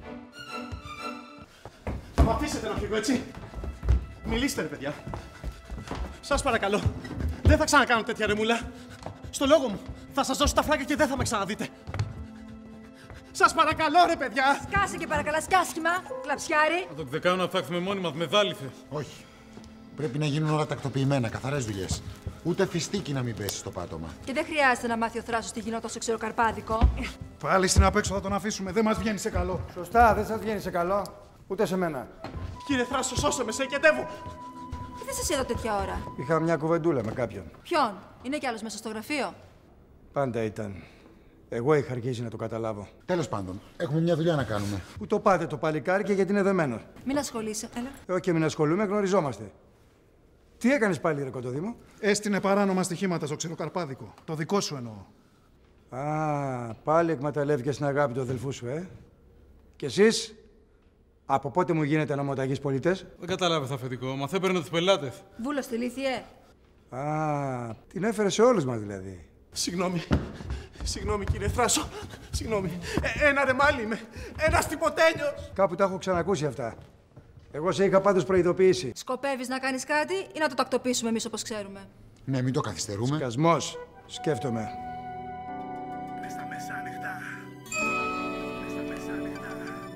S12: Θα με αφήσετε να φύγω, έτσι. Μιλήστε, ρε παιδιά. Σας παρακαλώ. Δεν θα ξανακάνω τέτοια ρεμούλα. Στο λόγο μου. Θα σας δώσω τα φράγκα και δεν θα με ξαναδείτε. Σας παρακαλώ, ρε παιδιά!
S17: Σκάσε και παρακαλά, σκάσχημα, κλαψιάρι.
S13: Θα το ξεκάνω να ψάξουμε μόνοι μας με δάλιθε.
S14: Όχι. Πρέπει να γίνουν όλα τακτοποιημένα, καθαρές δουλειές. Ούτε φιστίκι να μην πέσει στο πάτωμα.
S17: Και δεν χρειάζεται να μάθει ο θράσος τι γινόταν στο ξεροκαρπάδικο.
S18: Πάλι στην απέξω θα τον αφήσουμε. Δεν μας βγαίνει σε καλό.
S3: Σωστά, δεν σας βγαίνει σε καλό. Ούτε σε μένα.
S12: Κύριε Θράσο, σώσε με, σε εκετεύω.
S17: Τι δεν σας είδα τέτοια ώρα?
S3: Είχα μια κουβεντούλα με κάποιον.
S17: Ποιον? Είναι κι άλλος μέσα στο γραφείο?
S3: Πάντα ήταν. Εγώ είχα αρχίσει να το καταλάβω.
S14: Τέλος πάντων, έχουμε μια δουλειά να κάνουμε.
S3: Πού το πάτε το παλικάρι και γιατί είναι δεμένο.
S17: Μην ασχολείσαι, έλα.
S3: Όχι, μην ασχολούμαι, γνωριζόμαστε. Τι έκανες πάλι, ρε Κοντοδήμο?
S18: Έστεινε παράνομα στοιχήματα στο ξηροκαρπάδικο. Το δικό σου εννοώ.
S3: Α, πάλι εκμεταλλεύτηκες την αγάπη του αδελφού σου, Κι εσείς, από πότε μου γίνετε νομοταγείς πολίτες?
S13: Δεν κατάλαβες αφεντικό, μα θα έπαιρνε τους πελάτες.
S17: Βούλος στη λύθιε.
S3: Α, την έφερε σε όλους μας δηλαδή.
S12: Συγγνώμη. Συγγνώμη, κύριε Θράσο. Συγγνώμη. Ένα ρεμάλι είμαι. Ένας τυποτένιος.
S3: Κάπου τα έχω ξανακούσει αυτά. Εγώ σε είχα πάντως προειδοποιήσει.
S17: Σκοπεύεις να κάνεις κάτι ή να το τακτοποιήσουμε εμείς όπως ξέρουμε?
S14: Ναι, μην το καθυστερούμε.
S3: Σκασμός. Σκέφτομαι.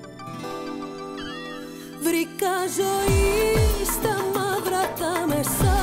S20: Βρήκα ζωή στα μαύρα τα μεσά.